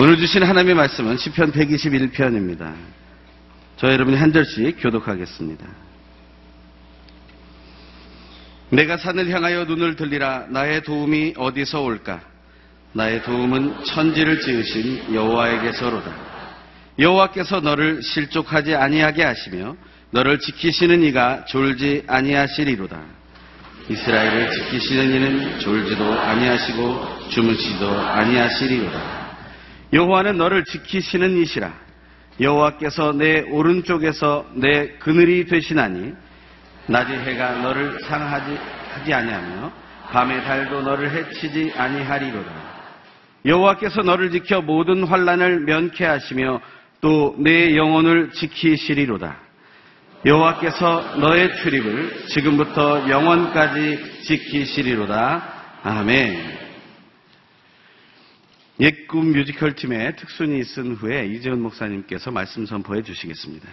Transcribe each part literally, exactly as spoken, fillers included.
오늘 주신 하나님의 말씀은 시편 백이십일 편입니다. 저와 여러분이 한 절씩 교독하겠습니다. 내가 산을 향하여 눈을 들리라. 나의 도움이 어디서 올까? 나의 도움은 천지를 지으신 여호와에게서로다. 여호와께서 너를 실족하지 아니하게 하시며 너를 지키시는 이가 졸지 아니하시리로다. 이스라엘을 지키시는 이는 졸지도 아니하시고 주무시도 아니하시리로다. 여호와는 너를 지키시는 이시라. 여호와께서 내 오른쪽에서 내 그늘이 되시나니 낮의 해가 너를 상하지 하지 아니하며 밤의 달도 너를 해치지 아니하리로다. 여호와께서 너를 지켜 모든 환난을 면케하시며 또 내 영혼을 지키시리로다. 여호와께서 너의 출입을 지금부터 영원까지 지키시리로다. 아멘. 옛꿈 뮤지컬 팀의 특순이 있은 후에 이재훈 목사님께서 말씀 선포해 주시겠습니다.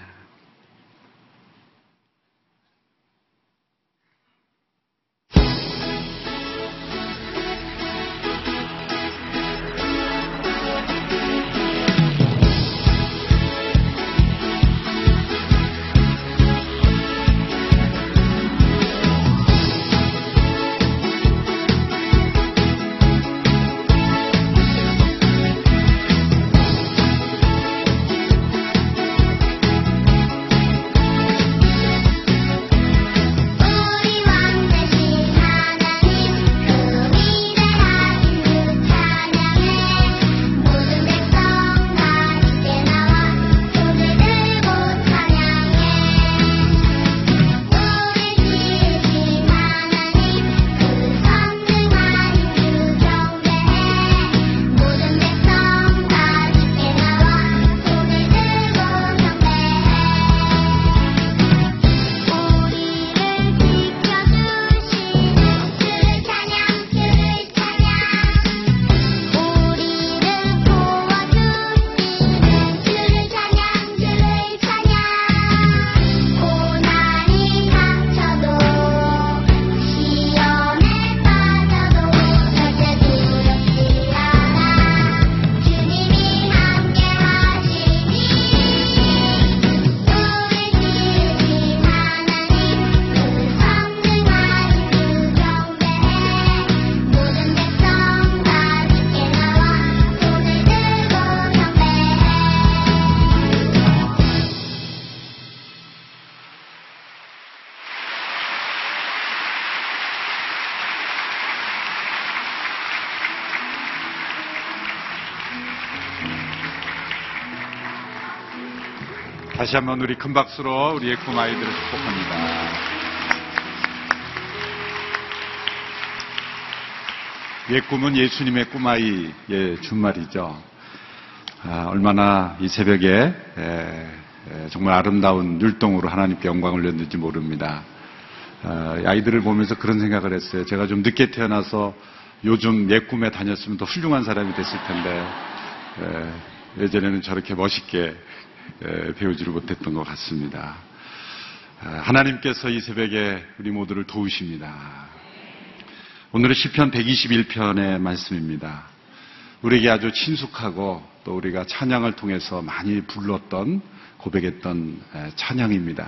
다시 한번 우리 큰 박수로 우리의 꿈 아이들을 축복합니다. 옛 꿈은 예수님의 꿈아이의 준말이죠. 아, 얼마나 이 새벽에 에, 에, 정말 아름다운 율동으로 하나님께 영광을 올렸는지 모릅니다. 아, 아이들을 보면서 그런 생각을 했어요. 제가 좀 늦게 태어나서 요즘 옛 꿈에 다녔으면 더 훌륭한 사람이 됐을 텐데 에, 예전에는 저렇게 멋있게 배우지를 못했던 것 같습니다. 하나님께서 이 새벽에 우리 모두를 도우십니다. 오늘은 시편 백이십일 편의 말씀입니다. 우리에게 아주 친숙하고 또 우리가 찬양을 통해서 많이 불렀던 고백했던 찬양입니다.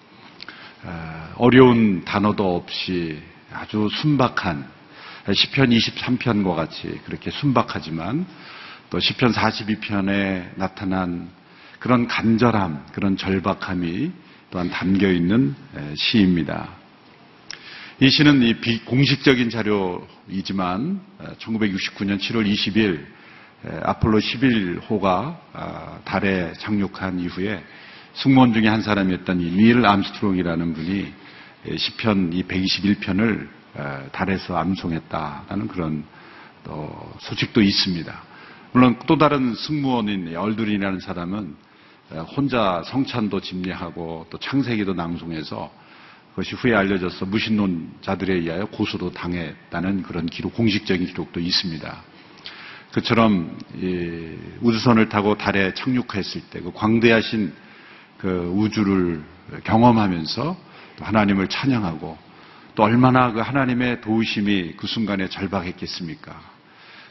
어려운 단어도 없이 아주 순박한 시편 이십삼 편과 같이 그렇게 순박하지만 또 시편 사십이 편에 나타난 그런 간절함, 그런 절박함이 또한 담겨있는 시입니다. 이 시는 이 비공식적인 자료이지만 천구백육십구 년 칠월 이십일 아폴로 십일 호가 달에 착륙한 이후에 승무원 중에 한 사람이었던 이 닐 암스트롱이라는 분이 시편 이 백이십일 편을 달에서 암송했다라는 그런 또 소식도 있습니다. 물론 또 다른 승무원인 얼드린이라는 사람은 혼자 성찬도 집례하고 또 창세기도 낭송해서 그것이 후에 알려져서 무신론자들에 의하여 고소도 당했다는 그런 기록, 공식적인 기록도 있습니다. 그처럼 이 우주선을 타고 달에 착륙했을 때 그 광대하신 그 우주를 경험하면서 또 하나님을 찬양하고 또 얼마나 그 하나님의 도우심이 그 순간에 절박했겠습니까?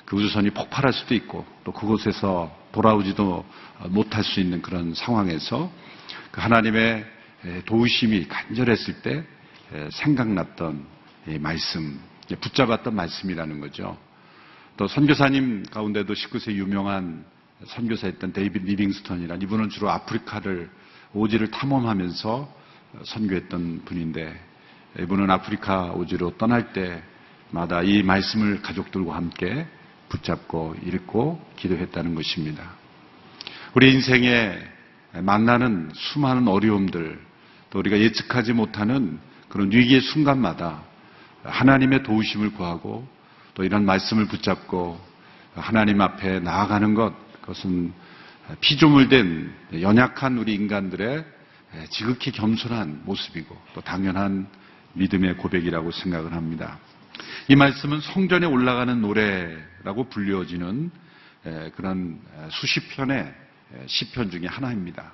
그 우주선이 폭발할 수도 있고 또 그곳에서 돌아오지도 못할 수 있는 그런 상황에서 그 하나님의 도우심이 간절했을 때 생각났던 말씀, 붙잡았던 말씀이라는 거죠. 또 선교사님 가운데도 십구 세 유명한 선교사였던 데이빗 리빙스턴이란, 이분은 주로 아프리카를 오지를 탐험하면서 선교했던 분인데, 이분은 아프리카 오지로 떠날 때마다 이 말씀을 가족들과 함께 붙잡고 읽고 기도했다는 것입니다. 우리 인생에 만나는 수많은 어려움들, 또 우리가 예측하지 못하는 그런 위기의 순간마다 하나님의 도우심을 구하고 또 이런 말씀을 붙잡고 하나님 앞에 나아가는 것, 그것은 피조물된 연약한 우리 인간들의 지극히 겸손한 모습이고 또 당연한 믿음의 고백이라고 생각을 합니다. 이 말씀은 성전에 올라가는 노래라고 불려지는 그런 수십 편의 시편 중에 하나입니다.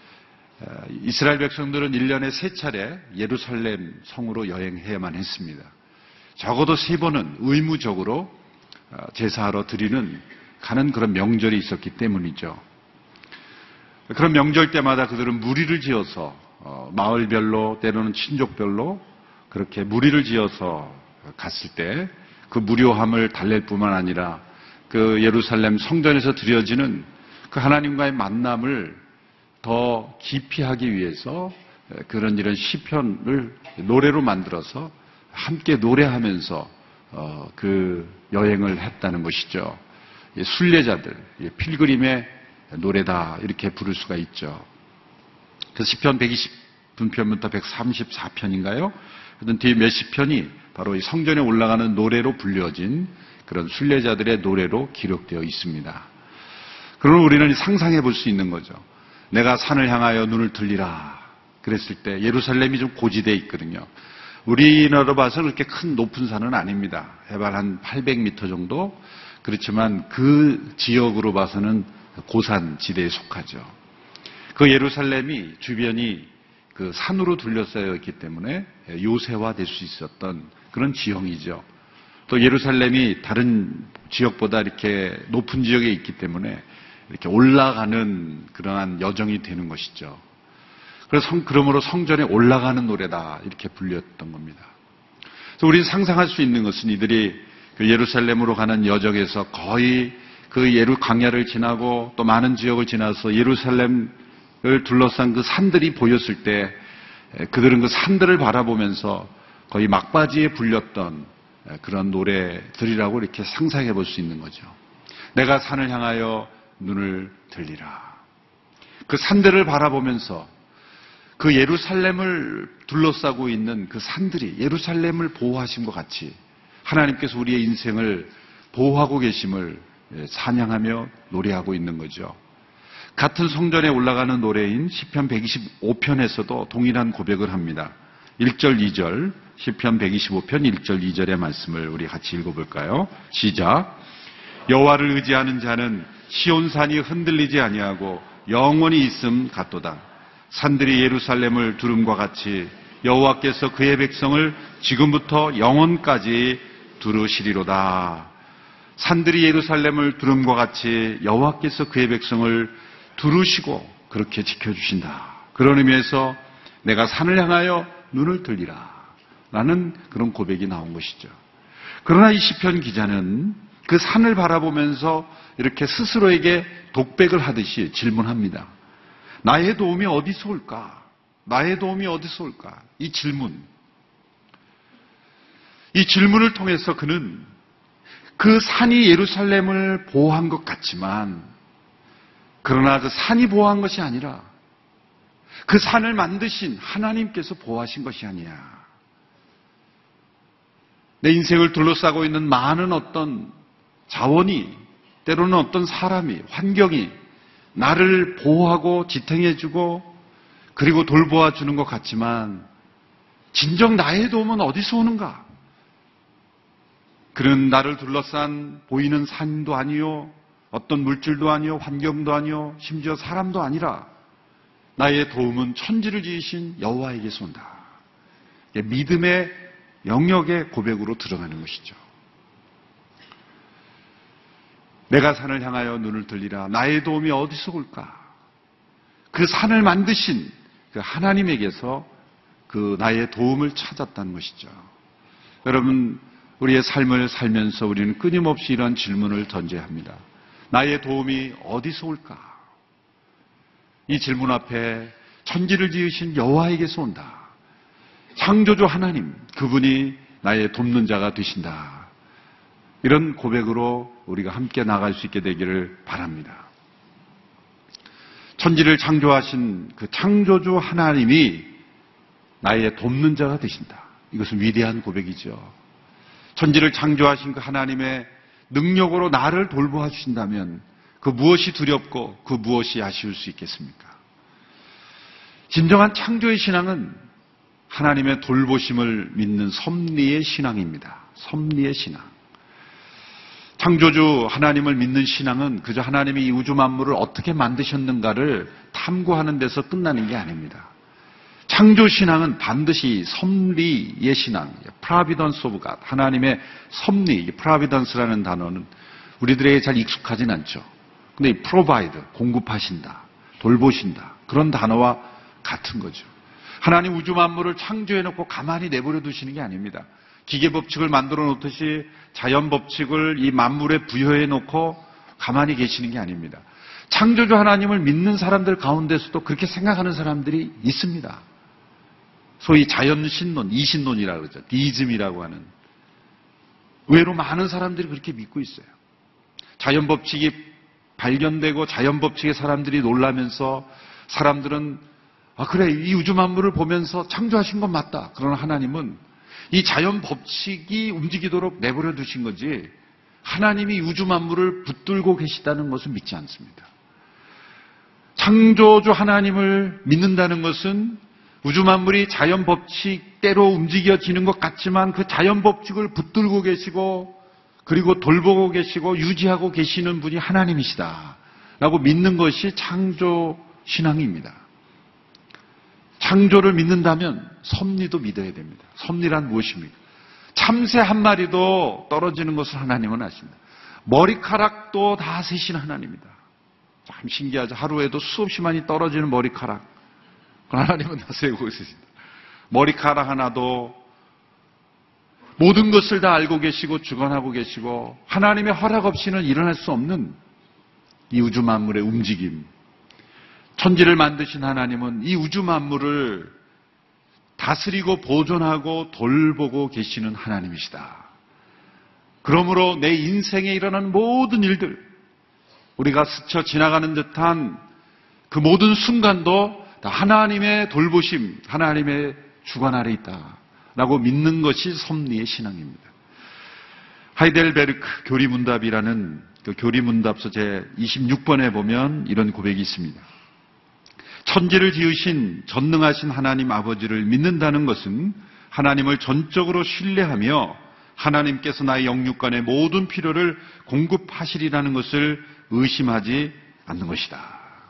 이스라엘 백성들은 일 년에 세 차례 예루살렘 성으로 여행해야만 했습니다. 적어도 세 번은 의무적으로 제사하러 드리는 가는 그런 명절이 있었기 때문이죠. 그런 명절 때마다 그들은 무리를 지어서 마을별로 때로는 친족별로 그렇게 무리를 지어서 갔을 때 그 무료함을 달랠 뿐만 아니라 그 예루살렘 성전에서 드려지는 그 하나님과의 만남을 더 깊이 하기 위해서 그런 이런 시편을 노래로 만들어서 함께 노래하면서 그 여행을 했다는 것이죠. 순례자들, 필그림의 노래다 이렇게 부를 수가 있죠. 그래서 시편 백이십 편부터 백삼십사 편인가요? 그런 뒤에 몇십 편이 바로 이 성전에 올라가는 노래로 불려진 그런 순례자들의 노래로 기록되어 있습니다. 그러면 우리는 상상해 볼 수 있는 거죠. 내가 산을 향하여 눈을 들리라 그랬을 때 예루살렘이 좀 고지대에 있거든요. 우리나라로 봐서 그렇게 큰 높은 산은 아닙니다. 해발 한 팔백 미터 정도. 그렇지만 그 지역으로 봐서는 고산 지대에 속하죠. 그 예루살렘이 주변이 그 산으로 둘러싸여 있기 때문에 요새화될 수 있었던 그런 지형이죠. 또 예루살렘이 다른 지역보다 이렇게 높은 지역에 있기 때문에 이렇게 올라가는 그러한 여정이 되는 것이죠. 그래서 성, 그러므로 성전에 올라가는 노래다 이렇게 불렸던 겁니다. 그래서 우리는 상상할 수 있는 것은 이들이 그 예루살렘으로 가는 여정에서 거의 그 예루 광야를 지나고 또 많은 지역을 지나서 예루살렘을 둘러싼 그 산들이 보였을 때 그들은 그 산들을 바라보면서 거의 막바지에 불렸던 그런 노래들이라고 이렇게 상상해 볼 수 있는 거죠. 내가 산을 향하여 눈을 들리라. 그 산들을 바라보면서 그 예루살렘을 둘러싸고 있는 그 산들이 예루살렘을 보호하신 것 같이 하나님께서 우리의 인생을 보호하고 계심을 찬양하며 노래하고 있는 거죠. 같은 성전에 올라가는 노래인 시편 백이십오 편에서도 동일한 고백을 합니다. 일 절, 이 절, 시편 백이십오 편 일 절, 이 절의 말씀을 우리 같이 읽어볼까요? 시작. 여호와를 의지하는 자는 시온산이 흔들리지 아니하고 영원히 있음 같도다. 산들이 예루살렘을 두름과 같이 여호와께서 그의 백성을 지금부터 영원까지 두르시리로다. 산들이 예루살렘을 두름과 같이 여호와께서 그의 백성을 두르시고 그렇게 지켜주신다. 그런 의미에서 내가 산을 향하여 눈을 들리라 라는 그런 고백이 나온 것이죠. 그러나 이 시편 기자는 그 산을 바라보면서 이렇게 스스로에게 독백을 하듯이 질문합니다. 나의 도움이 어디서 올까? 나의 도움이 어디서 올까? 이 질문. 이 질문을 통해서 그는 그 산이 예루살렘을 보호한 것 같지만 그러나 그 산이 보호한 것이 아니라 그 산을 만드신 하나님께서 보호하신 것이 아니야. 내 인생을 둘러싸고 있는 많은 어떤 자원이, 때로는 어떤 사람이, 환경이 나를 보호하고 지탱해주고 그리고 돌보아주는 것 같지만 진정 나의 도움은 어디서 오는가? 그는 나를 둘러싼 보이는 산도 아니요, 어떤 물질도 아니요, 환경도 아니요, 심지어 사람도 아니라 나의 도움은 천지를 지으신 여호와에게서 온다. 믿음의 영역의 고백으로 들어가는 것이죠. 내가 산을 향하여 눈을 들리라. 나의 도움이 어디서 올까? 그 산을 만드신 그 하나님에게서 그 나의 도움을 찾았다는 것이죠. 여러분, 우리의 삶을 살면서 우리는 끊임없이 이런 질문을 던져야 합니다. 나의 도움이 어디서 올까? 이 질문 앞에 천지를 지으신 여호와에게서 온다. 창조주 하나님, 그분이 나의 돕는 자가 되신다. 이런 고백으로 우리가 함께 나갈 수 있게 되기를 바랍니다. 천지를 창조하신 그 창조주 하나님이 나의 돕는 자가 되신다. 이것은 위대한 고백이죠. 천지를 창조하신 그 하나님의 능력으로 나를 돌보아 주신다면 그 무엇이 두렵고 그 무엇이 아쉬울 수 있겠습니까? 진정한 창조의 신앙은 하나님의 돌보심을 믿는 섭리의 신앙입니다. 섭리의 신앙. 창조주 하나님을 믿는 신앙은 그저 하나님이 이 우주 만물을 어떻게 만드셨는가를 탐구하는 데서 끝나는 게 아닙니다. 창조 신앙은 반드시 섭리의 신앙, providence of God, 하나님의 섭리, providence라는 단어는 우리들에게 잘 익숙하진 않죠. 근데 이 provide, 공급하신다, 돌보신다, 그런 단어와 같은 거죠. 하나님 우주 만물을 창조해놓고 가만히 내버려 두시는 게 아닙니다. 기계 법칙을 만들어 놓듯이 자연 법칙을 이 만물에 부여해 놓고 가만히 계시는 게 아닙니다. 창조주 하나님을 믿는 사람들 가운데서도 그렇게 생각하는 사람들이 있습니다. 소위 자연신론, 이신론이라고 그러죠. 디이즘이라고 하는. 의외로 많은 사람들이 그렇게 믿고 있어요. 자연 법칙이 발견되고 자연 법칙에 사람들이 놀라면서 사람들은 아 그래 이 우주 만물을 보면서 창조하신 건 맞다. 그러나 하나님은 이 자연 법칙이 움직이도록 내버려 두신 거지 하나님이 우주 만물을 붙들고 계시다는 것은 믿지 않습니다. 창조주 하나님을 믿는다는 것은 우주 만물이 자연 법칙대로 움직여지는 것 같지만 그 자연 법칙을 붙들고 계시고 그리고 돌보고 계시고 유지하고 계시는 분이 하나님이시다 라고 믿는 것이 창조 신앙입니다. 창조를 믿는다면 섭리도 믿어야 됩니다. 섭리란 무엇입니까? 참새 한 마리도 떨어지는 것을 하나님은 아십니다. 머리카락도 다 세신 하나님입니다. 참 신기하죠. 하루에도 수없이 많이 떨어지는 머리카락. 하나님은 다 세고 계십니다. 머리카락 하나도 모든 것을 다 알고 계시고 주관하고 계시고 하나님의 허락 없이는 일어날 수 없는 이 우주 만물의 움직임. 천지를 만드신 하나님은 이 우주 만물을 다스리고 보존하고 돌보고 계시는 하나님이시다. 그러므로 내 인생에 일어나는 모든 일들, 우리가 스쳐 지나가는 듯한 그 모든 순간도 다 하나님의 돌보심, 하나님의 주관 아래 있다라고 믿는 것이 섭리의 신앙입니다. 하이델베르크 교리문답이라는 그 교리문답서 제이십육 번에 보면 이런 고백이 있습니다. 천지를 지으신 전능하신 하나님 아버지를 믿는다는 것은 하나님을 전적으로 신뢰하며 하나님께서 나의 영육간의 모든 필요를 공급하시리라는 것을 의심하지 않는 것이다.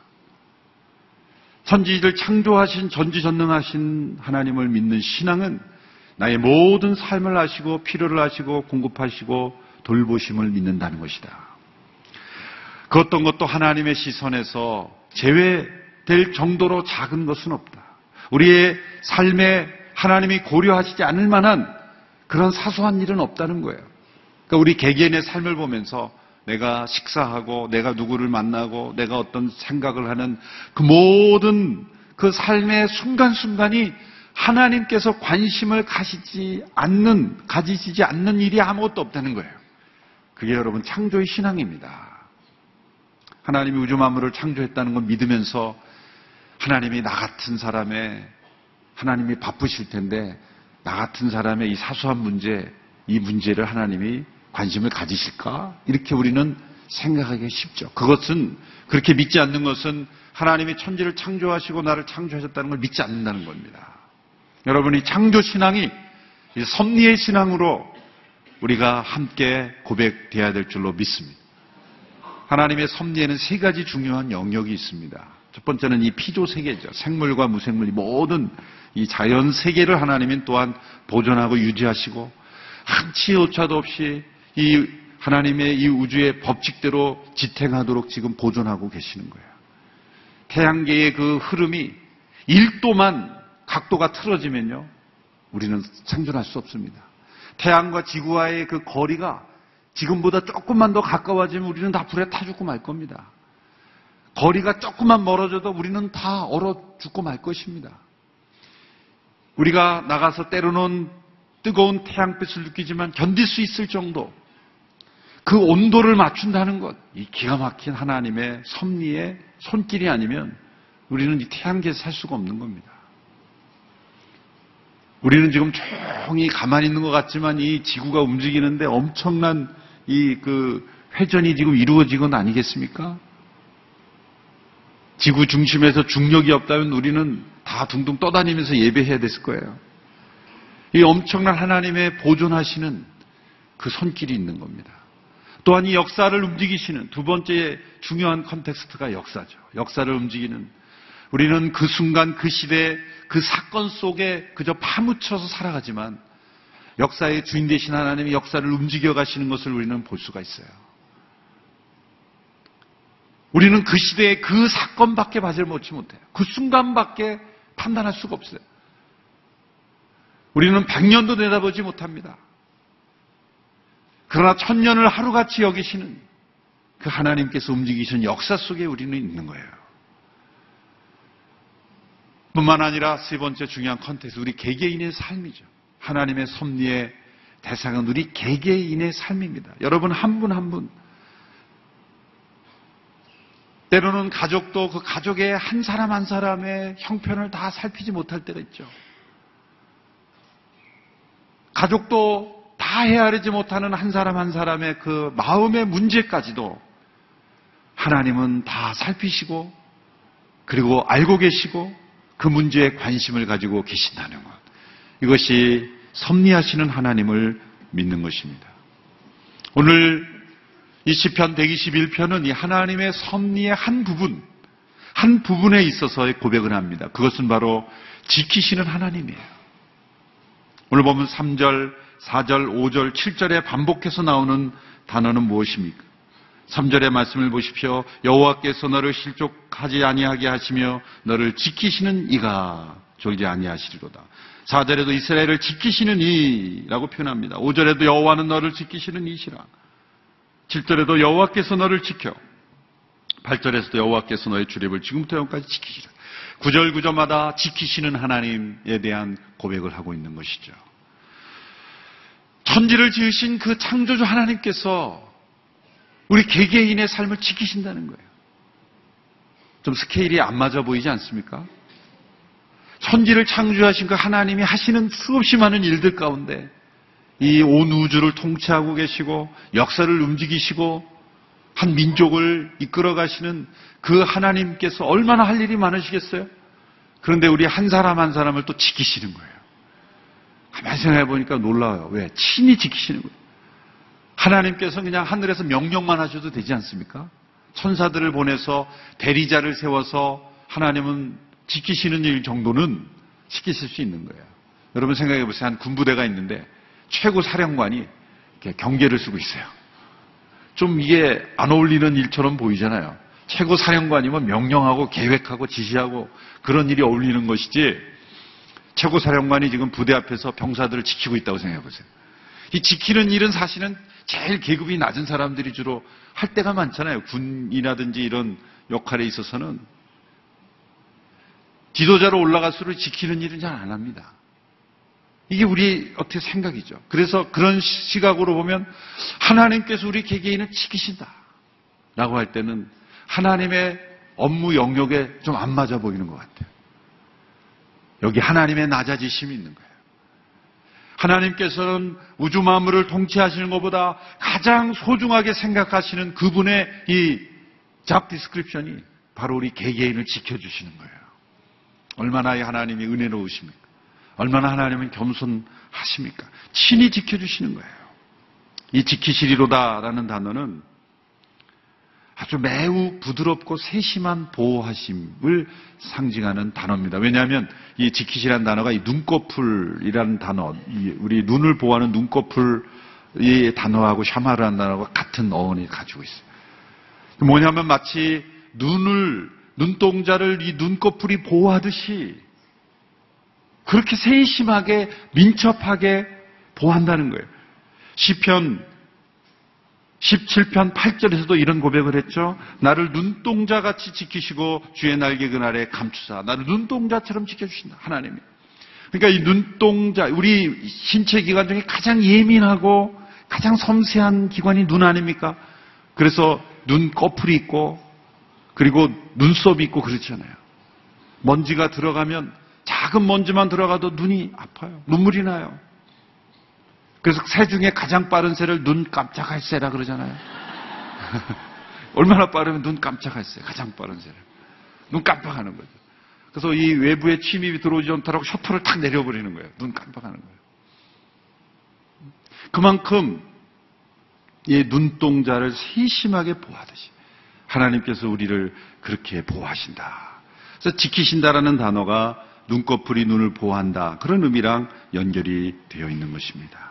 천지를 창조하신 전지전능하신 하나님을 믿는 신앙은 나의 모든 삶을 아시고 필요를 아시고 공급하시고 돌보심을 믿는다는 것이다. 그 어떤 것도 하나님의 시선에서 제외될 정도로 작은 것은 없다. 우리의 삶에 하나님이 고려하시지 않을 만한 그런 사소한 일은 없다는 거예요. 그러니까 우리 개개인의 삶을 보면서 내가 식사하고 내가 누구를 만나고 내가 어떤 생각을 하는 그 모든 그 삶의 순간순간이 하나님께서 관심을 가시지 않는, 가지시지 않는 일이 아무것도 없다는 거예요. 그게 여러분 창조의 신앙입니다. 하나님이 우주 만물을 창조했다는 걸 믿으면서 하나님이 나 같은 사람의, 하나님이 바쁘실 텐데 나 같은 사람의 이 사소한 문제, 이 문제를 하나님이 관심을 가지실까? 이렇게 우리는 생각하기 쉽죠. 그것은, 그렇게 믿지 않는 것은 하나님이 천지를 창조하시고 나를 창조하셨다는 걸 믿지 않는다는 겁니다. 여러분이 창조 신앙이 섭리의 신앙으로 우리가 함께 고백되어야 될 줄로 믿습니다. 하나님의 섭리에는 세 가지 중요한 영역이 있습니다. 첫 번째는 이 피조 세계죠. 생물과 무생물, 모든 이 자연 세계를 하나님은 또한 보존하고 유지하시고 한치 오차도 없이 이 하나님의 이 우주의 법칙대로 지탱하도록 지금 보존하고 계시는 거예요. 태양계의 그 흐름이 일 도만 각도가 틀어지면요, 우리는 생존할 수 없습니다. 태양과 지구와의 그 거리가 지금보다 조금만 더 가까워지면 우리는 다 불에 타 죽고 말 겁니다. 거리가 조금만 멀어져도 우리는 다 얼어 죽고 말 것입니다. 우리가 나가서 때로는 뜨거운 태양빛을 느끼지만 견딜 수 있을 정도, 그 온도를 맞춘다는 것, 이 기가 막힌 하나님의 섭리의 손길이 아니면 우리는 이 태양계에서 살 수가 없는 겁니다. 우리는 지금 조용히 가만히 있는 것 같지만 이 지구가 움직이는데 엄청난 이 그 회전이 지금 이루어지건 아니겠습니까? 지구 중심에서 중력이 없다면 우리는 다 둥둥 떠다니면서 예배해야 됐을 거예요. 이 엄청난 하나님의 보존하시는 그 손길이 있는 겁니다. 또한 이 역사를 움직이시는 두 번째 중요한 컨텍스트가 역사죠. 역사를 움직이는, 우리는 그 순간 그 시대 그 사건 속에 그저 파묻혀서 살아가지만 역사의 주인 되신 하나님이 역사를 움직여 가시는 것을 우리는 볼 수가 있어요. 우리는 그 시대의 그 사건밖에 맞을 못치 못해요. 그 순간밖에 판단할 수가 없어요. 우리는 백년도 내다보지 못합니다. 그러나 천년을 하루같이 여기시는 그 하나님께서 움직이시는 역사 속에 우리는 있는 거예요. 뿐만 아니라 세 번째 중요한 컨텍스트, 우리 개개인의 삶이죠. 하나님의 섭리의 대상은 우리 개개인의 삶입니다. 여러분 한 분 한 분, 때로는 가족도 그 가족의 한 사람 한 사람의 형편을 다 살피지 못할 때가 있죠. 가족도 다 헤아리지 못하는 한 사람 한 사람의 그 마음의 문제까지도 하나님은 다 살피시고 그리고 알고 계시고 그 문제에 관심을 가지고 계신다는 것, 이것이 섭리하시는 하나님을 믿는 것입니다. 오늘 이 시편 백이십일 편은 이 하나님의 섭리의 한 부분, 한 부분에 있어서의 고백을 합니다. 그것은 바로 지키시는 하나님이에요. 오늘 보면 삼 절, 사 절, 오 절, 칠 절에 반복해서 나오는 단어는 무엇입니까? 삼 절의 말씀을 보십시오. 여호와께서 너를 실족하지 아니하게 하시며 너를 지키시는 이가 졸지 아니하시리로다. 사 절에도 이스라엘을 지키시는 이라고 표현합니다. 오 절에도 여호와는 너를 지키시는 이시라. 칠 절에도 여호와께서 너를 지켜. 팔 절에서도 여호와께서 너의 출입을 지금부터 영까지 지키시라. 구 절 구 절마다 지키시는 하나님에 대한 고백을 하고 있는 것이죠. 천지를 지으신 그 창조주 하나님께서 우리 개개인의 삶을 지키신다는 거예요. 좀 스케일이 안 맞아 보이지 않습니까? 천지를 창조하신 그 하나님이 하시는 수없이 많은 일들 가운데 이 온 우주를 통치하고 계시고 역사를 움직이시고 한 민족을 이끌어 가시는 그 하나님께서 얼마나 할 일이 많으시겠어요? 그런데 우리 한 사람 한 사람을 또 지키시는 거예요. 가만히 생각해 보니까 놀라워요. 왜? 친히 지키시는 거예요. 하나님께서 그냥 하늘에서 명령만 하셔도 되지 않습니까? 천사들을 보내서 대리자를 세워서 하나님은 지키시는 일 정도는 시키실 수 있는 거예요. 여러분 생각해 보세요. 한 군부대가 있는데 최고 사령관이 이렇게 경계를 쓰고 있어요. 좀 이게 안 어울리는 일처럼 보이잖아요. 최고 사령관이면 명령하고 계획하고 지시하고 그런 일이 어울리는 것이지, 최고 사령관이 지금 부대 앞에서 병사들을 지키고 있다고 생각해 보세요. 이 지키는 일은 사실은 제일 계급이 낮은 사람들이 주로 할 때가 많잖아요. 군이라든지 이런 역할에 있어서는 지도자로 올라갈수록 지키는 일은 잘 안 합니다. 이게 우리 어떻게 생각이죠. 그래서 그런 시각으로 보면 하나님께서 우리 개개인을 지키신다 라고 할 때는 하나님의 업무 영역에 좀 안 맞아 보이는 것 같아요. 여기 하나님의 낮아지심이 있는 거예요. 하나님께서는 우주 만물을 통치하시는 것보다 가장 소중하게 생각하시는 그분의 이 잡 디스크립션이 바로 우리 개개인을 지켜주시는 거예요. 얼마나 이 하나님이 은혜로우십니까? 얼마나 하나님은 겸손하십니까? 친히 지켜주시는 거예요. 이 지키시리로다라는 단어는 아주 매우 부드럽고 세심한 보호하심을 상징하는 단어입니다. 왜냐하면 이 지키시라는 단어가 이 눈꺼풀이라는 단어, 우리 눈을 보호하는 눈꺼풀 이 단어하고 샤마라는 단어가 같은 어원이 가지고 있어요. 뭐냐면 마치 눈을, 눈동자를 이 눈꺼풀이 보호하듯이 그렇게 세심하게, 민첩하게 보호한다는 거예요. 시편 십칠 편 팔 절에서도 이런 고백을 했죠. 나를 눈동자같이 지키시고 주의 날개 그날에 감추사 나를 눈동자처럼 지켜주신다. 하나님이. 그러니까 이 눈동자, 우리 신체 기관 중에 가장 예민하고 가장 섬세한 기관이 눈 아닙니까? 그래서 눈꺼풀이 있고 그리고 눈썹이 있고 그렇잖아요. 먼지가 들어가면 작은 먼지만 들어가도 눈이 아파요. 눈물이 나요. 그래서 새 중에 가장 빠른 새를 눈 깜짝할 새라 그러잖아요. 얼마나 빠르면 눈 깜짝할 새, 가장 빠른 새를. 눈 깜빡하는 거죠. 그래서 이 외부에 침입이 들어오지 않도록 셔터를 탁 내려버리는 거예요. 눈 깜빡하는 거예요. 그만큼 이 눈동자를 세심하게 보호하듯이 하나님께서 우리를 그렇게 보호하신다. 그래서 지키신다라는 단어가 눈꺼풀이 눈을 보호한다. 그런 의미랑 연결이 되어 있는 것입니다.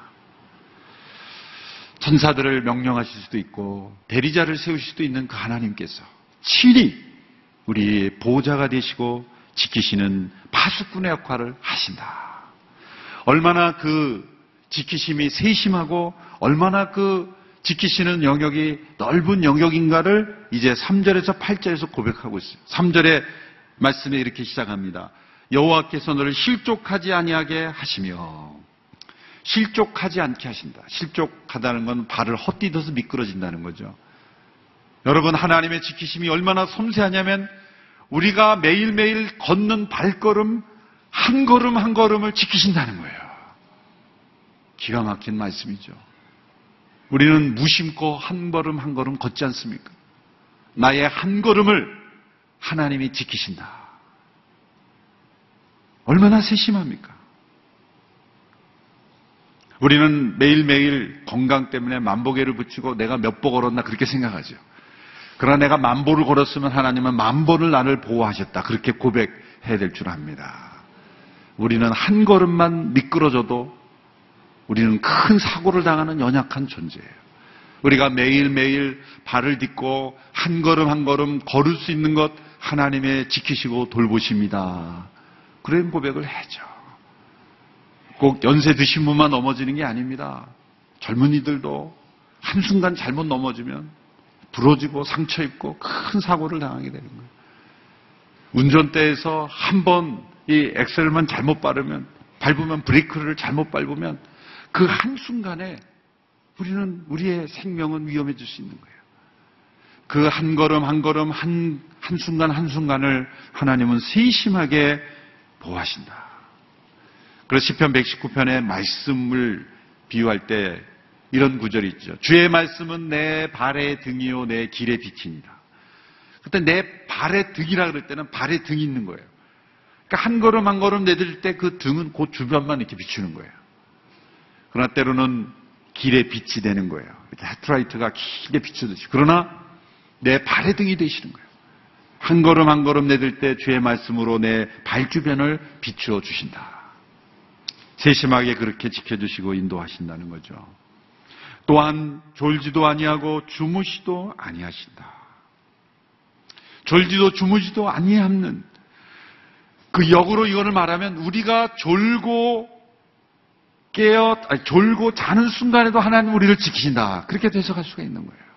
천사들을 명령하실 수도 있고 대리자를 세우실 수도 있는 그 하나님께서 친히 우리 보호자가 되시고 지키시는 파수꾼의 역할을 하신다. 얼마나 그 지키심이 세심하고 얼마나 그 지키시는 영역이 넓은 영역인가를 이제 삼 절에서 팔 절에서 고백하고 있어요. 삼 절의 말씀에 이렇게 시작합니다. 여호와께서 너를 실족하지 아니하게 하시며 실족하지 않게 하신다. 실족하다는 건 발을 헛디뎌서 미끄러진다는 거죠. 여러분, 하나님의 지키심이 얼마나 섬세하냐면 우리가 매일매일 걷는 발걸음 한 걸음 한 걸음을 지키신다는 거예요. 기가 막힌 말씀이죠. 우리는 무심코 한 걸음 한 걸음 걷지 않습니까? 나의 한 걸음을 하나님이 지키신다. 얼마나 세심합니까? 우리는 매일매일 건강 때문에 만보계를 붙이고 내가 몇 보 걸었나 그렇게 생각하죠. 그러나 내가 만보를 걸었으면 하나님은 만보를 나를 보호하셨다. 그렇게 고백해야 될 줄 압니다. 우리는 한 걸음만 미끄러져도 우리는 큰 사고를 당하는 연약한 존재예요. 우리가 매일매일 발을 딛고 한 걸음 한 걸음 걸을 수 있는 것 하나님의 지키시고 돌보십니다. 그런 고백을 해죠. 꼭 연세 드신 분만 넘어지는 게 아닙니다. 젊은이들도 한순간 잘못 넘어지면 부러지고 상처 입고 큰 사고를 당하게 되는 거예요. 운전대에서 한 번 이 엑셀만 잘못 밟으면, 밟으면 브레이크를 잘못 밟으면 그 한순간에 우리는, 우리의 생명은 위험해질 수 있는 거예요. 그 한 걸음 한 걸음 한, 한순간 한순간을 하나님은 세심하게 보호하신다. 그래서 시편 백십구 편의 말씀을 비유할 때 이런 구절이 있죠. 주의 말씀은 내 발의 등이요 내 길의 빛이니라. 그때 내 발의 등이라 그럴 때는 발의 등이 있는 거예요. 그러니까 한 걸음 한 걸음 내딜 때 그 등은 그 주변만 이렇게 비추는 거예요. 그러나 때로는 길의 빛이 되는 거예요. 이렇게 헤드라이트가 길게 비추듯이. 그러나 내 발의 등이 되시는 거예요. 한 걸음 한 걸음 내딜 때 주의 말씀으로 내 발 주변을 비추어 주신다. 세심하게 그렇게 지켜주시고 인도하신다는 거죠. 또한 졸지도 아니하고 주무시도 아니하신다. 졸지도 주무시도 아니하는 그 역으로 이거를 말하면 우리가 졸고 깨어 아니, 졸고 자는 순간에도 하나님 우리를 지키신다. 그렇게 해석할 수가 있는 거예요.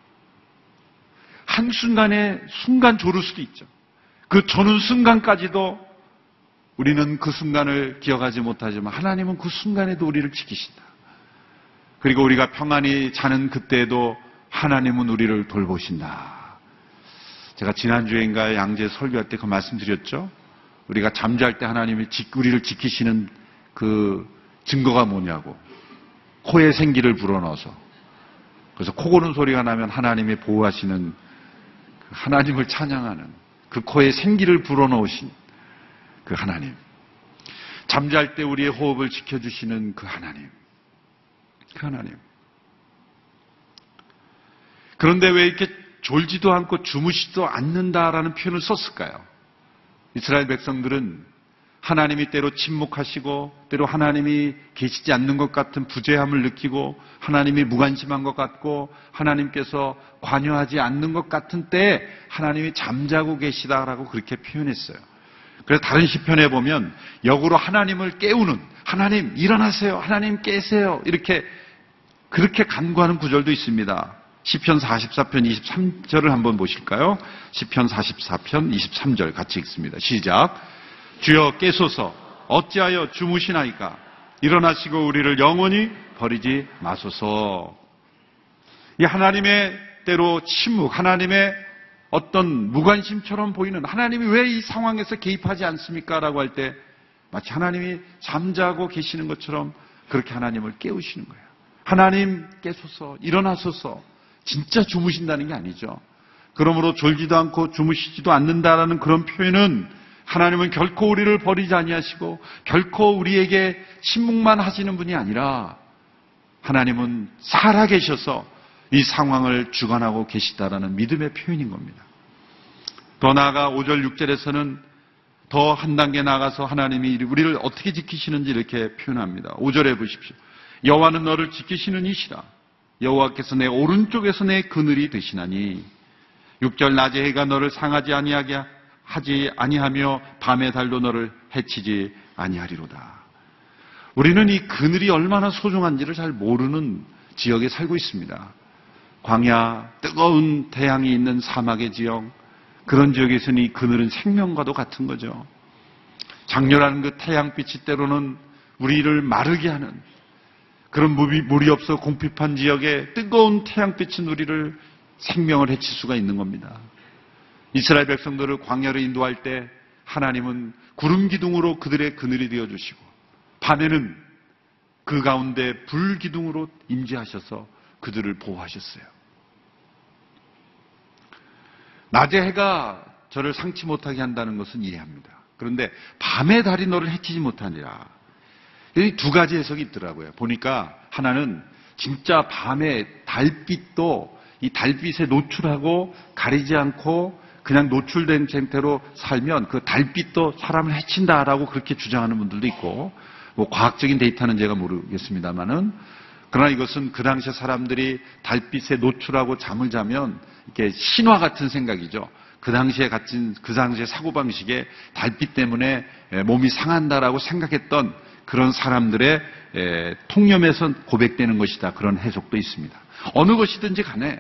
한순간에 순간 졸을 수도 있죠. 그 조는 순간까지도 우리는 그 순간을 기억하지 못하지만 하나님은 그 순간에도 우리를 지키신다. 그리고 우리가 평안히 자는 그때에도 하나님은 우리를 돌보신다. 제가 지난주에인가 양재 설교할 때 그 말씀드렸죠. 우리가 잠잘 때 하나님이 우리를 지키시는 그 증거가 뭐냐고. 코에 생기를 불어넣어서. 그래서 코 고는 소리가 나면 하나님이 보호하시는 그 하나님을 찬양하는 그 코에 생기를 불어넣으신 그 하나님. 잠잘 때 우리의 호흡을 지켜주시는 그 하나님. 그 하나님. 그런데 왜 이렇게 졸지도 않고 주무시지도 않는다라는 표현을 썼을까요? 이스라엘 백성들은 하나님이 때로 침묵하시고 때로 하나님이 계시지 않는 것 같은 부재함을 느끼고 하나님이 무관심한 것 같고 하나님께서 관여하지 않는 것 같은 때에 하나님이 잠자고 계시다라고 그렇게 표현했어요. 그래서 다른 시편에 보면 역으로 하나님을 깨우는, 하나님 일어나세요, 하나님 깨세요, 이렇게 그렇게 간구하는 구절도 있습니다. 시편 사십사 편 이십삼 절을 한번 보실까요? 시편 사십사 편 이십삼 절 같이 읽습니다. 시작. 주여 깨소서, 어찌하여 주무시나이까? 일어나시고 우리를 영원히 버리지 마소서. 이 하나님의 때로 침묵, 하나님의 어떤 무관심처럼 보이는, 하나님이 왜 이 상황에서 개입하지 않습니까? 라고 할 때 마치 하나님이 잠자고 계시는 것처럼 그렇게 하나님을 깨우시는 거예요. 하나님 깨소서, 일어나소서. 진짜 주무신다는 게 아니죠. 그러므로 졸지도 않고 주무시지도 않는다라는 그런 표현은 하나님은 결코 우리를 버리지 아니하시고 결코 우리에게 침묵만 하시는 분이 아니라 하나님은 살아계셔서 이 상황을 주관하고 계시다라는 믿음의 표현인 겁니다. 더 나아가 오 절 육 절에서는 더 한 단계 나아가서 하나님이 우리를 어떻게 지키시는지 이렇게 표현합니다. 오 절에 보십시오. 여호와는 너를 지키시는 이시라. 여호와께서 내 오른쪽에서 내 그늘이 되시나니. 육 절 낮의 해가 너를 상하지 아니하게 하지 아니하며 밤의 달도 너를 해치지 아니하리로다. 우리는 이 그늘이 얼마나 소중한지를 잘 모르는 지역에 살고 있습니다. 광야, 뜨거운 태양이 있는 사막의 지역, 그런 지역에서는 이 그늘은 생명과도 같은 거죠. 장렬한 그 태양빛이 때로는 우리를 마르게 하는 그런 물이, 물이 없어 공핍한 지역에 뜨거운 태양빛은 우리를 생명을 해칠 수가 있는 겁니다. 이스라엘 백성들을 광야로 인도할 때 하나님은 구름 기둥으로 그들의 그늘이 되어주시고 밤에는 그 가운데 불 기둥으로 임재하셔서 그들을 보호하셨어요. 낮의 해가 저를 상치 못하게 한다는 것은 이해합니다. 그런데 밤의 달이 너를 해치지 못하니라. 이 두 가지 해석이 있더라고요. 보니까 하나는 진짜 밤에 달빛도 이 달빛에 노출하고 가리지 않고 그냥 노출된 상태로 살면 그 달빛도 사람을 해친다라고 그렇게 주장하는 분들도 있고, 뭐 과학적인 데이터는 제가 모르겠습니다만은, 그러나 이것은 그 당시에 사람들이 달빛에 노출하고 잠을 자면 이게 신화 같은 생각이죠. 그 당시에 같은 그 당시의 사고방식에 달빛 때문에 몸이 상한다라고 생각했던 그런 사람들의 통념에서 고백되는 것이다. 그런 해석도 있습니다. 어느 것이든지 간에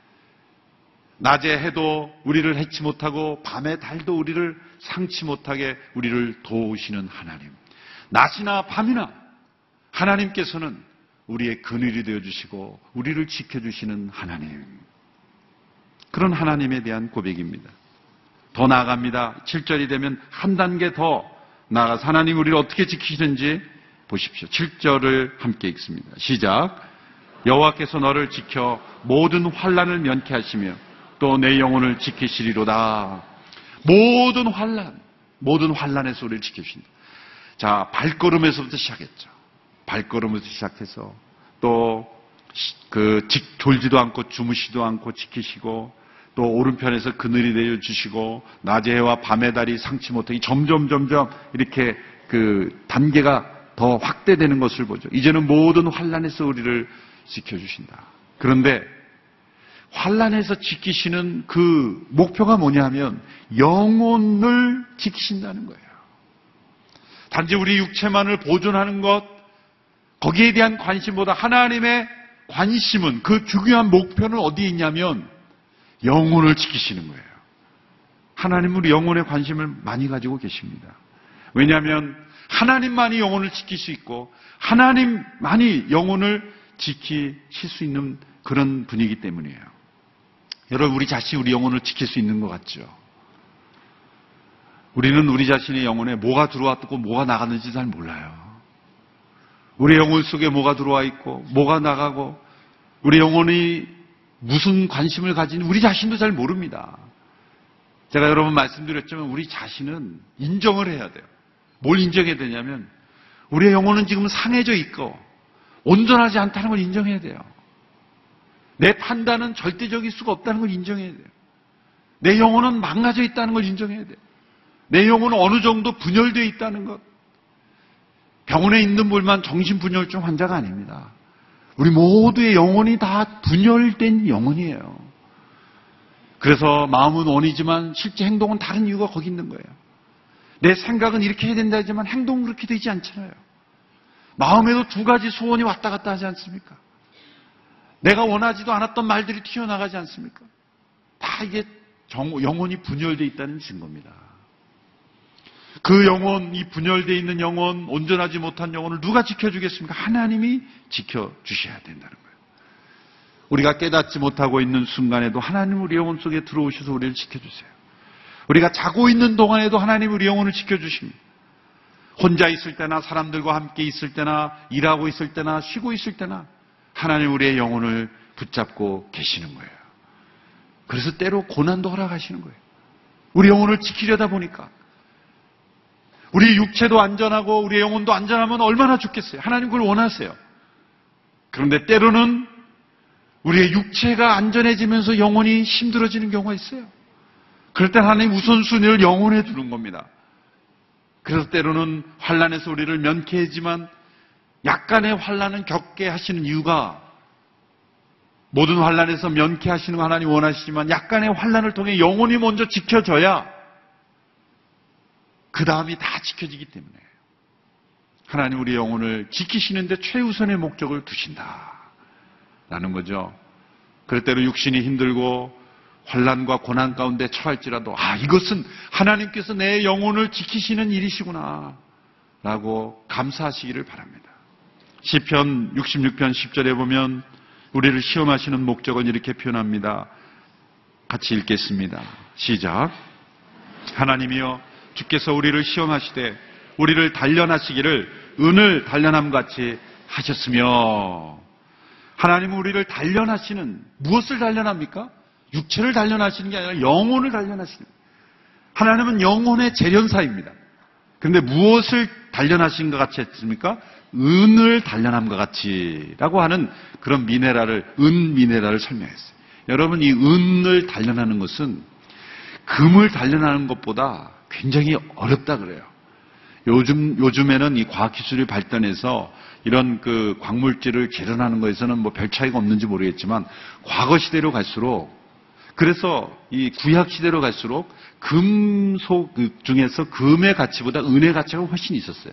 낮에 해도 우리를 해치 못하고 밤에 달도 우리를 상치 못하게 우리를 도우시는 하나님. 낮이나 밤이나 하나님께서는 우리의 그늘이 되어주시고 우리를 지켜주시는 하나님. 그런 하나님에 대한 고백입니다. 더 나아갑니다. 칠 절이 되면 한 단계 더 나아가서 하나님 우리를 어떻게 지키시는지 보십시오. 칠 절을 함께 읽습니다. 시작. 여호와께서 너를 지켜 모든 환난을 면케 하시며 또 내 영혼을 지키시리로다. 모든 환난, 모든 환난에서 우리를 지켜주신다. 자, 발걸음에서부터 시작했죠. 발걸음에서 시작해서 또 그 졸지도 않고 주무시도 않고 지키시고 또 오른편에서 그늘이 내려 주시고 낮의 해와 밤의 달이 상치 못하게 점점 점점 이렇게 그 단계가 더 확대되는 것을 보죠. 이제는 모든 환난에서 우리를 지켜주신다. 그런데 환난에서 지키시는 그 목표가 뭐냐면 영혼을 지키신다는 거예요. 단지 우리 육체만을 보존하는 것, 거기에 대한 관심보다 하나님의 관심은, 그 중요한 목표는 어디에 있냐면 영혼을 지키시는 거예요. 하나님은 우리 영혼에 관심을 많이 가지고 계십니다. 왜냐하면 하나님만이 영혼을 지킬 수 있고 하나님만이 영혼을 지키실 수 있는 그런 분이기 때문이에요. 여러분, 우리 자신이 우리 영혼을 지킬 수 있는 것 같죠? 우리는 우리 자신의 영혼에 뭐가 들어왔고 뭐가 나갔는지 잘 몰라요. 우리 영혼 속에 뭐가 들어와 있고 뭐가 나가고 우리 영혼이 무슨 관심을 가진 우리 자신도 잘 모릅니다. 제가 여러 번 말씀드렸지만 우리 자신은 인정을 해야 돼요. 뭘 인정해야 되냐면 우리의 영혼은 지금 상해져 있고 온전하지 않다는 걸 인정해야 돼요. 내 판단은 절대적일 수가 없다는 걸 인정해야 돼요. 내 영혼은 망가져 있다는 걸 인정해야 돼요. 내 영혼은 어느 정도 분열되어 있다는 것. 병원에 있는 분만 정신분열증 환자가 아닙니다. 우리 모두의 영혼이 다 분열된 영혼이에요. 그래서 마음은 원이지만 실제 행동은 다른 이유가 거기 있는 거예요. 내 생각은 이렇게 해야 된다 하지만 행동은 그렇게 되지 않잖아요. 마음에도 두 가지 소원이 왔다 갔다 하지 않습니까? 내가 원하지도 않았던 말들이 튀어나가지 않습니까? 다 이게 정, 영혼이 분열되어 있다는 증거입니다. 그 영혼, 이 분열되어 있는 영혼, 온전하지 못한 영혼을 누가 지켜주겠습니까? 하나님이 지켜주셔야 된다는 거예요. 우리가 깨닫지 못하고 있는 순간에도 하나님 우리 영혼 속에 들어오셔서 우리를 지켜주세요. 우리가 자고 있는 동안에도 하나님 우리 영혼을 지켜주십니다. 혼자 있을 때나 사람들과 함께 있을 때나 일하고 있을 때나 쉬고 있을 때나 하나님 우리의 영혼을 붙잡고 계시는 거예요. 그래서 때로 고난도 허락하시는 거예요. 우리 영혼을 지키려다 보니까 우리 육체도 안전하고 우리의 영혼도 안전하면 얼마나 좋겠어요. 하나님 그걸 원하세요. 그런데 때로는 우리의 육체가 안전해지면서 영혼이 힘들어지는 경우가 있어요. 그럴 때 하나님 우선순위를 영혼에 두는 겁니다. 그래서 때로는 환난에서 우리를 면케하지만 약간의 환난은 겪게 하시는 이유가 모든 환난에서 면케하시는 거 하나님 원하시지만 약간의 환난을 통해 영혼이 먼저 지켜져야 그 다음이 다 지켜지기 때문에 하나님 우리 영혼을 지키시는데 최우선의 목적을 두신다라는 거죠. 그럴 때로 육신이 힘들고 환난과 고난 가운데 처할지라도 아 이것은 하나님께서 내 영혼을 지키시는 일이시구나 라고 감사하시기를 바랍니다. 시편 육십육 편 십 절에 보면 우리를 시험하시는 목적은 이렇게 표현합니다. 같이 읽겠습니다. 시작. 하나님이여 주께서 우리를 시험하시되 우리를 단련하시기를 은을 단련함같이 하셨으며 하나님은 우리를 단련하시는 무엇을 단련합니까? 육체를 단련하시는 게 아니라 영혼을 단련하시는 거예요. 하나님은 영혼의 재련사입니다. 그런데 무엇을 단련하신 것 같이 했습니까? 은을 단련함과 같이 라고 하는 그런 미네랄을 은 미네랄을 설명했어요. 여러분 이 은을 단련하는 것은 금을 단련하는 것보다 굉장히 어렵다 그래요. 요즘, 요즘에는 이 과학기술이 발전해서 이런 그 광물질을 재련하는 것에서는 뭐 별 차이가 없는지 모르겠지만 과거 시대로 갈수록 그래서 이 구약 시대로 갈수록 금속 중에서 금의 가치보다 은의 가치가 훨씬 있었어요.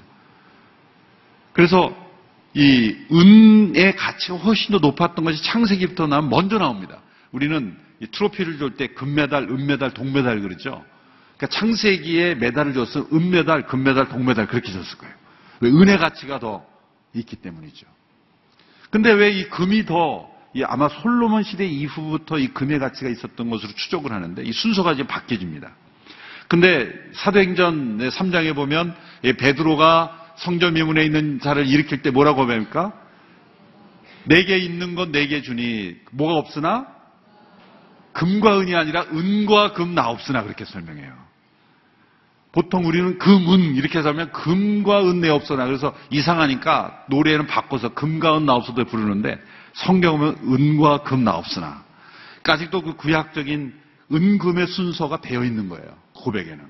그래서 이 은의 가치가 훨씬 더 높았던 것이 창세기부터 나면 먼저 나옵니다. 우리는 이 트로피를 줄 때 금메달, 은메달, 동메달 그러죠. 그러니까 창세기에 메달을 줬으면 은메달, 금메달, 동메달 그렇게 줬을 거예요. 왜? 은의 가치가 더 있기 때문이죠. 근데 왜 이 금이 더 이 아마 솔로몬 시대 이후부터 이 금의 가치가 있었던 것으로 추적을 하는데 이 순서가 이제 바뀌어집니다. 근데 사도행전 삼 장에 보면 베드로가 성전 미문에 있는 자를 일으킬 때 뭐라고 합니까? 내게 있는 건 내게 주니 뭐가 없으나 금과 은이 아니라 은과 금 나 없으나 그렇게 설명해요. 보통 우리는 금, 은 이렇게 해서 하면 금과 은 내 없으나 그래서 이상하니까 노래는 바꿔서 금과 은 나 없어도 부르는데 성경은 은과 금 나 없으나 그러니까 아직도 그 구약적인 은금의 순서가 배어 있는 거예요. 고백에는.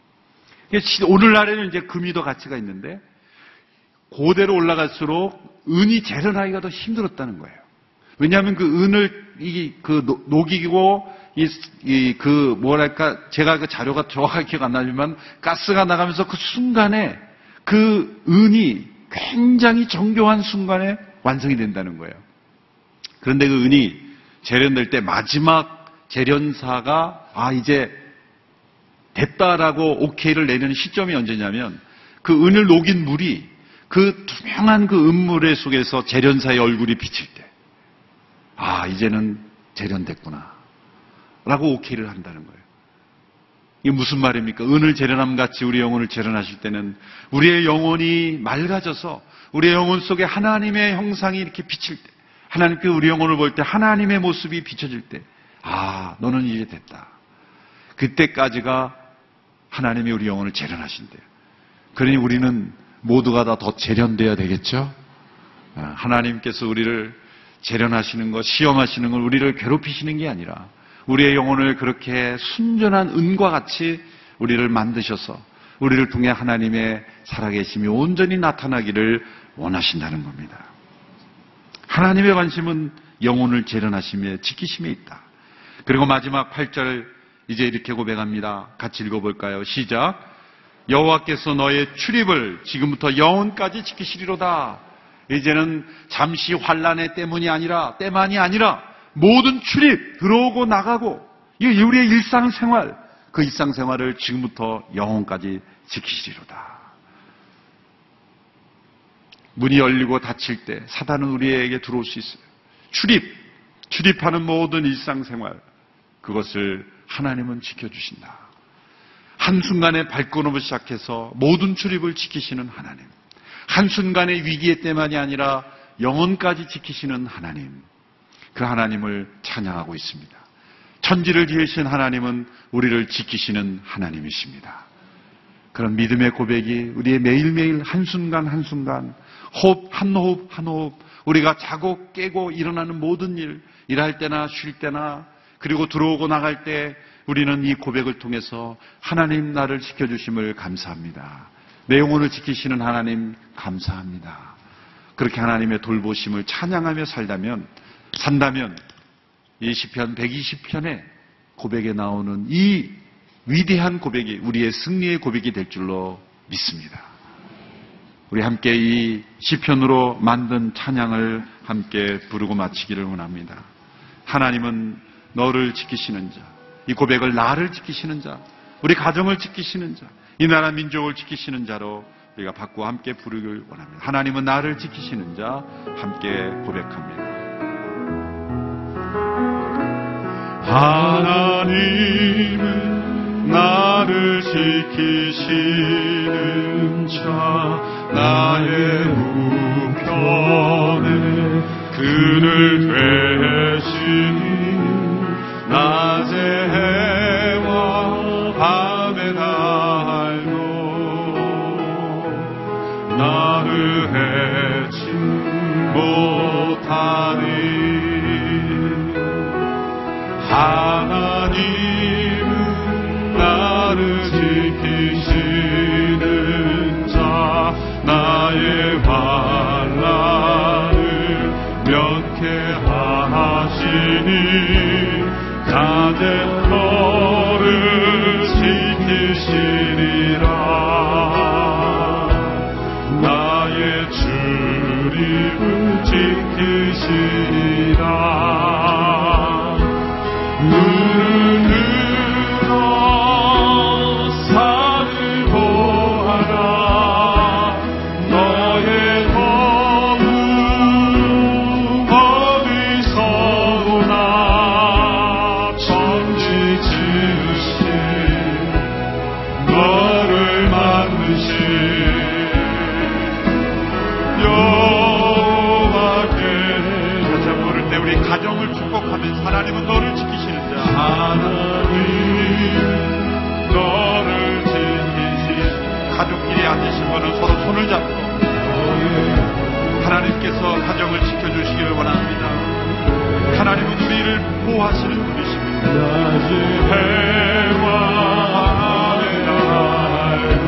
오늘날에는 이제 금이 더 가치가 있는데 고대로 올라갈수록 은이 재련하기가 더 힘들었다는 거예요. 왜냐하면 그 은을 이 그 녹이고 이 그 뭐랄까 제가 그 자료가 정확하게 기억 안 나지만 가스가 나가면서 그 순간에 그 은이 굉장히 정교한 순간에 완성이 된다는 거예요. 그런데 그 은이 재련될 때 마지막 재련사가 아 이제 됐다라고 오케이를 내리는 시점이 언제냐면 그 은을 녹인 물이 그 투명한 그 은물의 속에서 재련사의 얼굴이 비칠 때 아 이제는 재련됐구나 라고 오케이를 한다는 거예요. 이게 무슨 말입니까? 은을 재련함 같이 우리 영혼을 재련하실 때는 우리의 영혼이 맑아져서 우리의 영혼 속에 하나님의 형상이 이렇게 비칠 때 하나님께 우리 영혼을 볼 때 하나님의 모습이 비춰질 때 아 너는 이제 됐다. 그때까지가 하나님이 우리 영혼을 재련하신대요. 그러니 우리는 모두가 다 더 재련돼야 되겠죠? 하나님께서 우리를 재련하시는 것, 시험하시는 걸 우리를 괴롭히시는 게 아니라 우리의 영혼을 그렇게 순전한 은과 같이 우리를 만드셔서 우리를 통해 하나님의 살아계심이 온전히 나타나기를 원하신다는 겁니다. 하나님의 관심은 영혼을 재련하시며 지키심에 있다. 그리고 마지막 팔 절 이제 이렇게 고백합니다. 같이 읽어볼까요? 시작. 여호와께서 너의 출입을 지금부터 영원까지 지키시리로다. 이제는 잠시 환난의 때문이 아니라 때만이 아니라 모든 출입, 들어오고 나가고 이 우리의 일상생활, 그 일상생활을 지금부터 영원까지 지키시리로다. 문이 열리고 닫힐 때 사단은 우리에게 들어올 수 있어요. 출입, 출입하는 모든 일상생활, 그것을 하나님은 지켜주신다. 한순간에 발걸음을 시작해서 모든 출입을 지키시는 하나님, 한순간의 위기의 때만이 아니라 영원까지 지키시는 하나님, 그 하나님을 찬양하고 있습니다. 천지를 지으신 하나님은 우리를 지키시는 하나님이십니다. 그런 믿음의 고백이 우리의 매일매일 한순간 한순간, 호흡 한 호흡 한 호흡, 우리가 자고 깨고 일어나는 모든 일, 일할 때나 쉴 때나, 그리고 들어오고 나갈 때 우리는 이 고백을 통해서 하나님 나를 지켜주심을 감사합니다. 내 영혼을 지키시는 하나님 감사합니다. 그렇게 하나님의 돌보심을 찬양하며 살다면, 산다면 이 시편 백이십 편의 고백에 나오는 이 위대한 고백이 우리의 승리의 고백이 될 줄로 믿습니다. 우리 함께 이 시편으로 만든 찬양을 함께 부르고 마치기를 원합니다. 하나님은 너를 지키시는 자, 이 고백을 나를 지키시는 자, 우리 가정을 지키시는 자, 이 나라 민족을 지키시는 자로 우리가 받고 함께 부르길 원합니다. 하나님은 나를 지키시는 자, 함께 고백합니다. 하나님은 나를 지키시는 자, 나의 우편에 그를 되시니 낮의 해와 밤의 달도 나를 해치 못하니 하나님은 나를 지키시는 자, 나의 환난을 면케하시니 낮에 너를 지키시리라. 나의 출입을 지키시리라. 눈을 들어 산을 보아라. 너의 거룩 어디서 오나. 천지 지으신 너를 만드신 여호와께. 다시 한번 부를 때 우리 가정을 축복하면서 하나님은 너를 지키시는 자, 하나님 너를 지키시. 가족끼리 앉으신 분은 서로 손을 잡고 하나님께서 가정을 지켜주시기를 원합니다. 하나님은 우리를 보호하시는 분이십니다. 낮의 해와 밤의 달도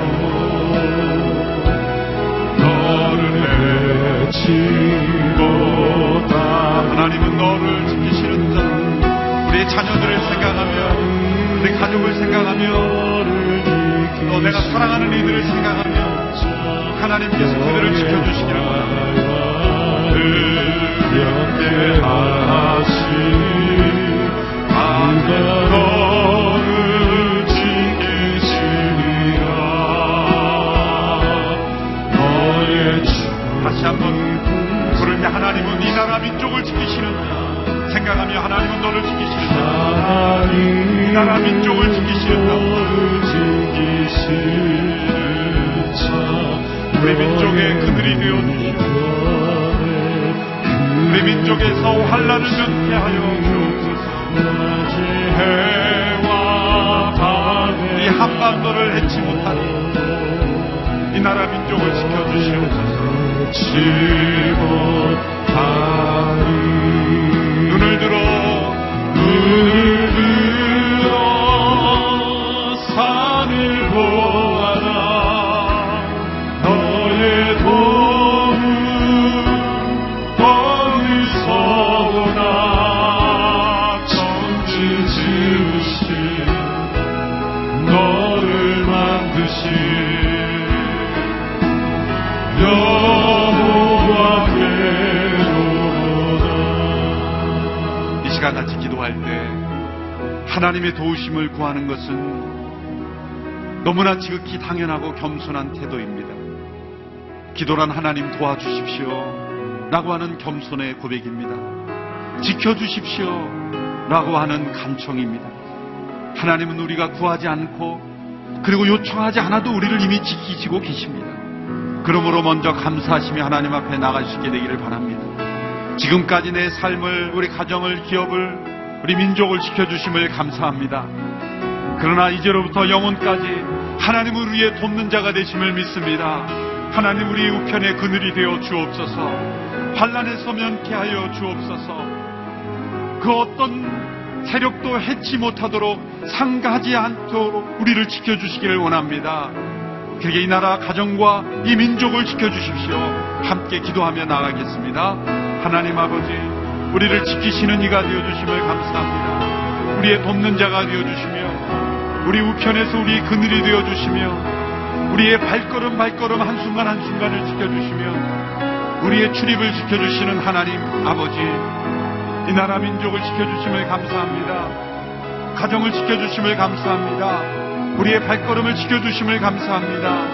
너를 해치 못하니 하나님은 너를 지키시는 자, 우리의 자녀들을 생각하며, 우리 가족을 생각하며, 또 내가 사랑하는 이들을 생각하며 하나님께서 그들을 지켜주시기를 원합니다. 너를 지키시리라. 너의 다시 한번 부를 때 하나님은 이 나라 민족을 지키시는 자, 생각하며 하나님은 너를 지키시는 자, 이 나라 민족을 지키시는 자, 우리 민족의 그들이 되어주시고 우리 민족에서 환난을 면케하여 주옵소서. 이 한반도를 해치 못하니 이 나라 민족을 지켜주시옵소서. 눈을 들어 눈을 들어 산을 이 시간 같이 기도할 때 하나님의 도우심을 구하는 것은 너무나 지극히 당연하고 겸손한 태도입니다. 기도란 하나님 도와주십시오 라고 하는 겸손의 고백입니다. 지켜주십시오 라고 하는 간청입니다. 하나님은 우리가 구하지 않고 그리고 요청하지 않아도 우리를 이미 지키시고 계십니다. 그러므로 먼저 감사하시며 하나님 앞에 나갈 수 있게 되기를 바랍니다. 지금까지 내 삶을, 우리 가정을, 기업을, 우리 민족을 지켜주심을 감사합니다. 그러나 이제로부터 영원까지 하나님은 우리의 돕는 자가 되심을 믿습니다. 하나님 우리의 우편의 그늘이 되어 주옵소서. 환난에서 면케 하여 주옵소서. 그 어떤 세력도 해치 못하도록 상가하지 않도록 우리를 지켜주시기를 원합니다. 그렇게 이 나라 가정과 이 민족을 지켜주십시오. 함께 기도하며 나가겠습니다. 하나님 아버지, 우리를 지키시는 이가 되어주심을 감사합니다. 우리의 돕는 자가 되어주시며 우리 우편에서 우리 그늘이 되어주시며 우리의 발걸음 발걸음 한순간 한순간을 지켜주시며 우리의 출입을 지켜주시는 하나님 아버지, 이 나라 민족을 지켜주심을 감사합니다. 가정을 지켜주심을 감사합니다. 우리의 발걸음을 지켜주심을 감사합니다.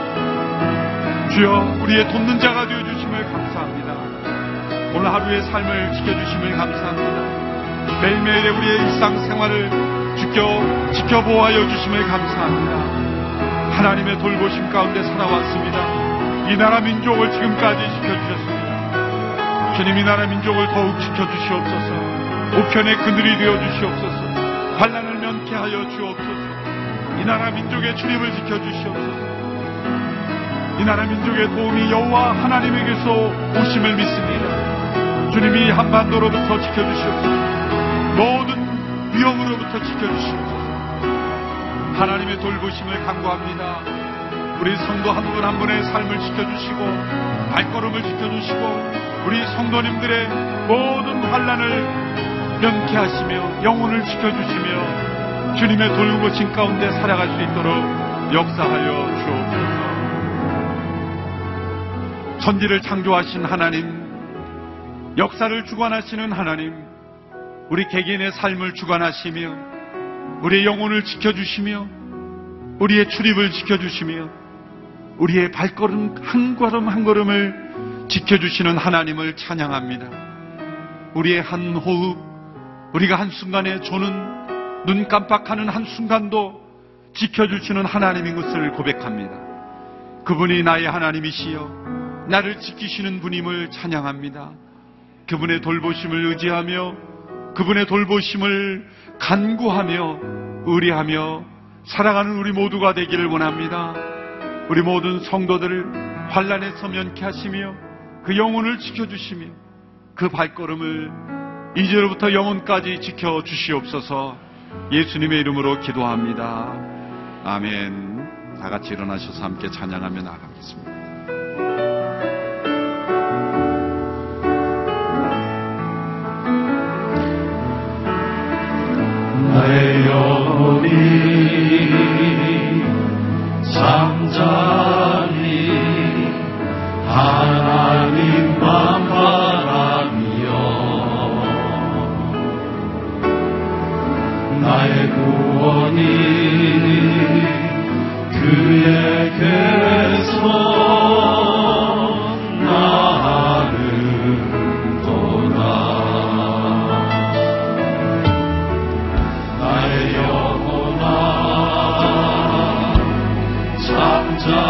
주여, 우리의 돕는 자가 되어주심을 감사합니다. 오늘 하루의 삶을 지켜주심을 감사합니다. 매일매일의 우리의 일상생활을 지켜, 지켜보호하여 주심을 감사합니다. 하나님의 돌보심 가운데 살아왔습니다. 이 나라 민족을 지금까지 지켜주셨습니다. 주님, 이 나라 민족을 더욱 지켜주시옵소서. 우편의 그늘이 되어주시옵소서. 환난을 면케하여 주옵소서. 이 나라 민족의 출입을 지켜주시옵소서. 이 나라 민족의 도움이 여호와 하나님에게서 오심을 믿습니다. 주님이 한반도로부터 지켜주시옵소서. 모든 위험으로부터 지켜주시옵소서. 하나님의 돌보심을 간구합니다. 우리 성도 한 분 한 분의 삶을 지켜주시고 발걸음을 지켜주시고 우리 성도님들의 모든 환난을 면케하시며 영혼을 지켜주시며 주님의 돌보심 가운데 살아갈 수 있도록 역사하여 주옵소서. 천지를 창조하신 하나님, 역사를 주관하시는 하나님, 우리 개개인의 삶을 주관하시며 우리의 영혼을 지켜주시며 우리의 출입을 지켜주시며 우리의 발걸음 한 걸음 한 걸음을 지켜주시는 하나님을 찬양합니다. 우리의 한 호흡, 우리가 한순간에 조는 눈 깜빡하는 한순간도 지켜주시는 하나님인 것을 고백합니다. 그분이 나의 하나님이시여 나를 지키시는 분임을 찬양합니다. 그분의 돌보심을 의지하며 그분의 돌보심을 간구하며 의뢰하며 살아가는 우리 모두가 되기를 원합니다. 우리 모든 성도들을 환난에서 면케 하시며 그 영혼을 지켜주시며 그 발걸음을 이제로부터 영혼까지 지켜주시옵소서. 예수님의 이름으로 기도합니다. 아멘. 다 같이 일어나셔서 함께 찬양하며 나가겠습니다. 나의 영혼이 잠잠히 하나님만 바라며 나의 구원이 그에게서 나는도다. 나의 영혼아 잠잠히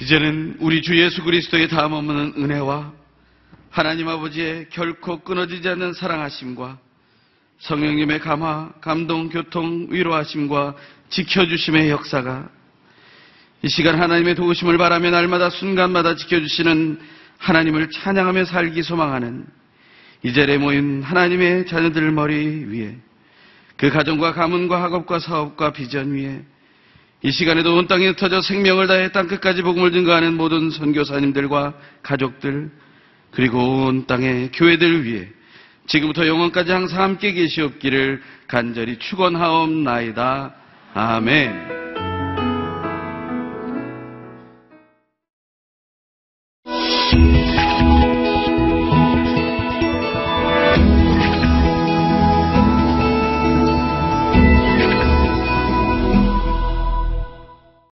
이제는 우리 주 예수 그리스도의 다음 없는 은혜와 하나님 아버지의 결코 끊어지지 않는 사랑하심과 성령님의 감화, 감동, 교통, 위로하심과 지켜주심의 역사가 이 시간 하나님의 도우심을 바라며 날마다 순간마다 지켜주시는 하나님을 찬양하며 살기 소망하는 이 자리에 모인 하나님의 자녀들 머리 위에 그 가정과 가문과 학업과 사업과 비전 위에 이 시간에도 온 땅에 흩어져 생명을 다해 땅끝까지 복음을 증거하는 모든 선교사님들과 가족들 그리고 온 땅의 교회들 위해 지금부터 영원까지 항상 함께 계시옵기를 간절히 축원하옵나이다. 아멘.